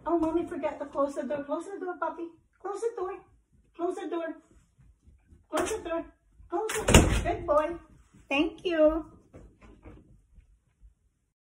Oh, Mommy forgot to close the door. Close the door, puppy. Close the door. Close the door. Close the door. Close it. Good boy. Thank you.